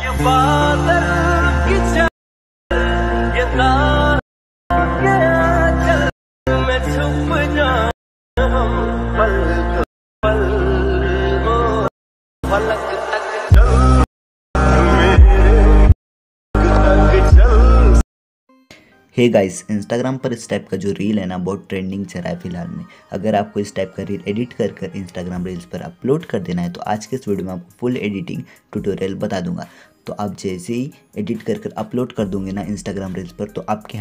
ये बादल की छाया, ये तार के आंचल में छुप जाऊं हम पल पल वो फलक तक चल मेरे तक चल। हे गाइस, इंस्टाग्राम पर इस टाइप का जो रील है ना बहुत ट्रेंडिंग चल रहा है फिलहाल में। अगर आपको इस टाइप का रील एडिट कर कर इंस्टाग्राम रील्स पर अपलोड कर देना है तो आज के इस वीडियो में आपको फुल एडिटिंग ट्यूटोरियल बता दूंगा। तो आप जैसे ही एडिट कर कर अपलोड कर दोगे ना इंस्टाग्राम रील्स पर तो आपके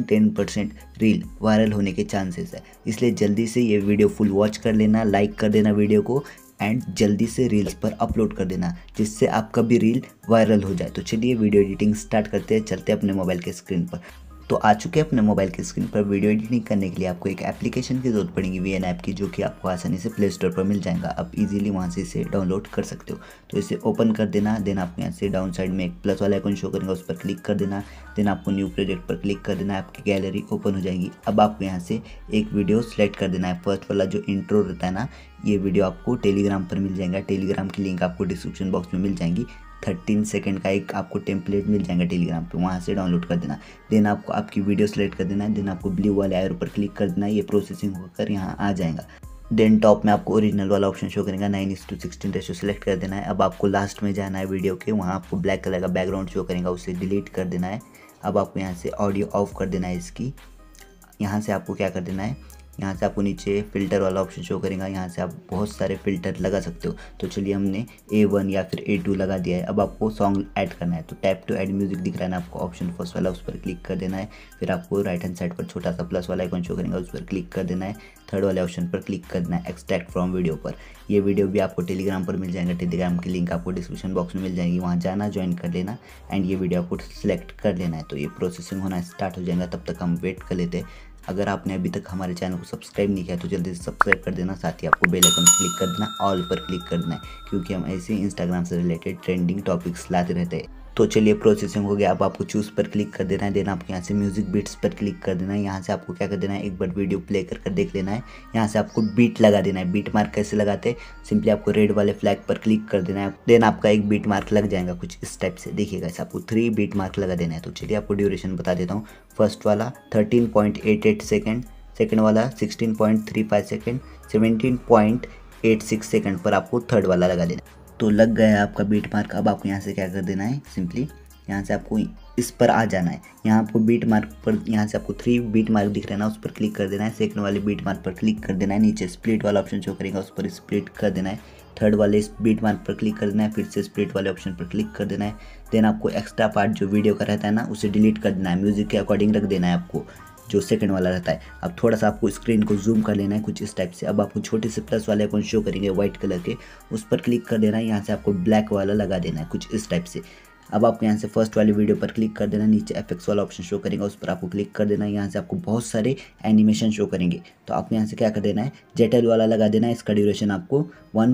110% रील वायरल होने के चांसेस है। इसलिए जल्दी से ये वीडियो फुल वॉच कर लेना, लाइक कर देना वीडियो को एंड जल्दी से रील्स पर अपलोड कर देना जिससे आपका भी रील वायरल हो जाए। तो चलिए वीडियो एडिटिंग स्टार्ट करते हैं, चलते हैं अपने मोबाइल के स्क्रीन पर। तो आ चुके हैं अपने मोबाइल की स्क्रीन पर। वीडियो एडिटिंग करने के लिए आपको एक एप्लीकेशन की जरूरत पड़ेगी, VN ऐप की, जो कि आपको आसानी से प्ले स्टोर पर मिल जाएगा। आप इजीली वहां से इसे डाउनलोड कर सकते हो। तो इसे ओपन कर देना। देन आपको यहाँ से डाउन साइड में एक प्लस वाला आइकन शो करेगा, उस पर क्लिक कर देना। देन आपको न्यू प्रोजेक्ट पर क्लिक कर देना, आपकी गैलरी ओपन हो जाएगी। अब आपको यहाँ से एक वीडियो सेलेक्ट कर देना है। फर्स्ट वाला जो इंट्रो रहता है ना, ये वीडियो आपको टेलीग्राम पर मिल जाएगा। टेलीग्राम की लिंक आपको डिस्क्रिप्शन बॉक्स में मिल जाएगी। 13 सेकंड का एक आपको टेम्पलेट मिल जाएगा टेलीग्राम पे, वहाँ से डाउनलोड कर देना। देन आपको आपकी वीडियो सेलेक्ट कर देना है। देन आपको ब्लू वाले एरो पर क्लिक कर देना है, ये प्रोसेसिंग होकर यहाँ आ जाएगा। देन टॉप में आपको ओरिजिनल वाला ऑप्शन शो करेगा, 9:16 रेशो सेलेक्ट कर देना है। अब आपको लास्ट में जाना है वीडियो के, वहाँ आपको ब्लैक कलर का बैकग्राउंड शो करेगा, उसे डिलीट कर देना है। अब आपको यहाँ से ऑडियो ऑफ कर देना है इसकी। यहाँ से आपको क्या कर देना है, यहाँ से आपको नीचे फ़िल्टर वाला ऑप्शन शो करेगा, यहाँ से आप बहुत सारे फ़िल्टर लगा सकते हो। तो चलिए हमने A1 या फिर A2 लगा दिया है। अब आपको सॉन्ग ऐड करना है, तो टैप टू ऐड म्यूजिक दिख रहा है ना आपको ऑप्शन फर्स्ट वाला, उस पर क्लिक कर देना है। फिर आपको राइट हैंड साइड पर छोटा सा प्लस वाला आइकन शो करेगा, उस पर क्लिक कर देना है। थर्ड वाले ऑप्शन पर क्लिक कर देना है एक्सट्रैक्ट फ्रॉम वीडियो पर। ये वीडियो भी आपको टेलीग्राम पर मिल जाएगा, टेलीग्राम की लिंक आपको डिस्क्रिप्शन बॉक्स में मिल जाएगी, वहाँ जाना, ज्वाइन कर लेना एंड ये वीडियो आपको सिलेक्ट कर लेना है। तो ये प्रोसेसिंग होना स्टार्ट हो जाएगा, तब तक हम वेट कर लेते हैं। अगर आपने अभी तक हमारे चैनल को सब्सक्राइब नहीं किया तो जल्दी से सब्सक्राइब कर देना, साथ ही आपको बेल आइकन पर क्लिक कर देना, ऑल पर क्लिक कर देना है, क्योंकि हम ऐसे इंस्टाग्राम से रिलेटेड ट्रेंडिंग टॉपिक्स लाते रहते हैं। तो चलिए प्रोसेसिंग हो गया। अब आपको चूज़ पर क्लिक कर देना है। देन आपको यहाँ से म्यूजिक बीट्स पर क्लिक कर देना है। यहाँ से आपको क्या कर देना है, एक बार वीडियो प्ले कर देख लेना है। यहाँ से आपको बीट लगा देना है। बीट मार्क कैसे लगाते हैं, सिंपली आपको रेड वाले फ्लैग पर क्लिक कर देना है। देन आपका एक बीट मार्क लग जाएगा कुछ इस टाइप से, देखिएगा इसे आपको 3 बीट मार्क लगा देना है। तो चलिए आपको ड्यूरेशन बता देता हूँ। फर्स्ट वाला 13.88 सेकेंड, सेकेंड वाला 16.35 सेकेंड, 17.86 सेकेंड पर आपको थर्ड वाला लगा देना है। तो लग गया है आपका बीट मार्क। अब आपको यहाँ से क्या कर देना है, सिंपली यहाँ से आपको इस पर आ जाना है। यहाँ आपको बीट मार्क पर, यहाँ से आपको 3 बीट मार्क दिख रहे हैं ना, उस पर क्लिक कर देना है। सेकंड वाले बीट मार्क पर क्लिक कर देना है। नीचे स्प्लिट वाला ऑप्शन शो करेगा, उस पर स्प्लिट कर देना है। थर्ड वाले इस बीट मार्क पर क्लिक कर देना है, फिर से स्प्लिट वाले ऑप्शन पर क्लिक कर देना है। देन आपको एक्स्ट्रा पार्ट जो वीडियो का रहता है ना, उसे डिलीट कर देना है, म्यूजिक के अकॉर्डिंग रख देना है आपको, जो सेकंड वाला रहता है। अब थोड़ा सा आपको स्क्रीन को जूम कर लेना है कुछ इस टाइप से। अब आपको छोटे से प्लस वाले आइकन शो करेंगे व्हाइट कलर के, उस पर क्लिक कर देना है। यहाँ से आपको ब्लैक वाला लगा देना है कुछ इस टाइप से। अब आपको यहाँ से फर्स्ट वाली वीडियो पर क्लिक कर देना, नीचे FX वाला ऑप्शन शो करेगा, उस पर आपको क्लिक कर देना है। यहाँ से आपको बहुत सारे एनिमेशन शो करेंगे, तो आपको यहाँ से क्या कर देना है, जेटल वाला लगा देना है। इसका ड्यूरेशन आपको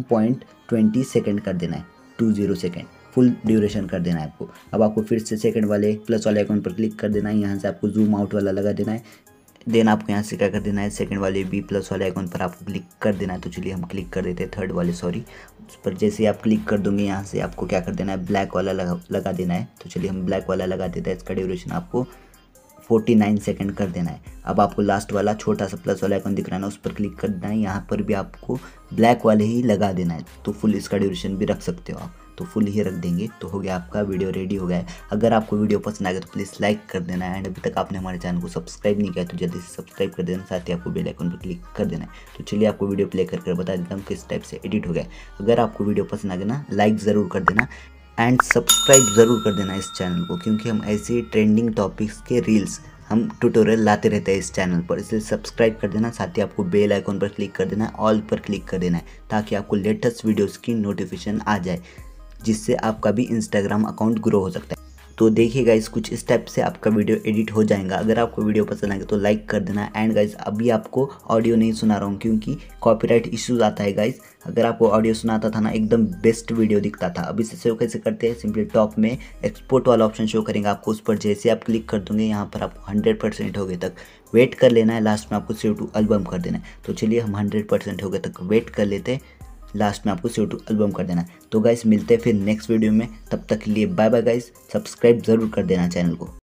1.20 सेकेंड कर देना है, 20 सेकेंड फुल ड्यूरेशन कर देना है आपको। अब आपको फिर से सेकंड वाले प्लस वाले आइकन पर क्लिक कर देना है। यहाँ से आपको जूम आउट वाला लगा देना है। देन आपको यहाँ से क्या कर देना है, सेकंड वाले B प्लस वाले आइकन पर आपको क्लिक कर देना है। तो चलिए हम क्लिक कर देते हैं थर्ड वाले, सॉरी, उस पर जैसे ही आप क्लिक कर दोगे यहाँ से आपको क्या कर देना है, ब्लैक वाला लगा देना है। तो चलिए हम ब्लैक वाला लगा देते हैं। इसका ड्यूरेशन आपको 49 सेकंड कर देना है। अब आपको लास्ट वाला छोटा सा प्लस वाला आइकन दिख रहा है ना, उस पर क्लिक कर देना है। यहाँ पर भी आपको ब्लैक वाले ही लगा देना है। तो फुल इसका ड्यूरेशन भी रख सकते हो आप, तो फुल ही रख देंगे। तो हो गया आपका वीडियो रेडी हो गया है। अगर आपको वीडियो पसंद आ गया तो प्लीज़ लाइक कर देना है एंड अभी तक आपने हमारे चैनल को सब्सक्राइब नहीं किया तो जल्दी से सब्सक्राइब कर देना, साथ ही आपको बेल आइकन पर क्लिक कर देना है। तो चलिए आपको वीडियो प्ले कर बता देता हूँ किस टाइप से एडिट हो गया। अगर आपको वीडियो पसंद आ गया ना, लाइक ज़रूर कर देना एंड सब्सक्राइब ज़रूर कर देना इस चैनल को, क्योंकि हम ऐसे ट्रेंडिंग टॉपिक्स के रील्स हम ट्यूटोरियल लाते रहते हैं इस चैनल पर। इसलिए सब्सक्राइब कर देना, साथ ही आपको बेल आइकन पर क्लिक कर देना है, ऑल पर क्लिक कर देना है, ताकि आपको लेटेस्ट वीडियोस की नोटिफिकेशन आ जाए, जिससे आपका भी इंस्टाग्राम अकाउंट ग्रो हो सकता है। तो देखिए गाइस, कुछ इस टाइप से आपका वीडियो एडिट हो जाएगा। अगर आपको वीडियो पसंद आएगा तो लाइक कर देना। एंड गाइस, अभी आपको ऑडियो नहीं सुना रहा हूँ क्योंकि कॉपीराइट इश्यूज आता है गाइस। अगर आपको ऑडियो सुनाता था ना, एकदम बेस्ट वीडियो दिखता था। अब इसे सेव कैसे करते हैं, सिंपली टॉप में एक्सपोर्ट वाला ऑप्शन शो करेंगे आपको, उस पर जैसे आप क्लिक कर दोगे यहाँ पर आपको 100% हो गए तक वेट कर लेना है। लास्ट में आपको सेव टू एल्बम कर देना है। तो चलिए हम 100% हो गए तक वेट कर लेते हैं। लास्ट में आपको CO2 एल्बम कर देना है। तो गाइस मिलते हैं फिर नेक्स्ट वीडियो में, तब तक के लिए बाय बाय गाइस। सब्सक्राइब ज़रूर कर देना चैनल को।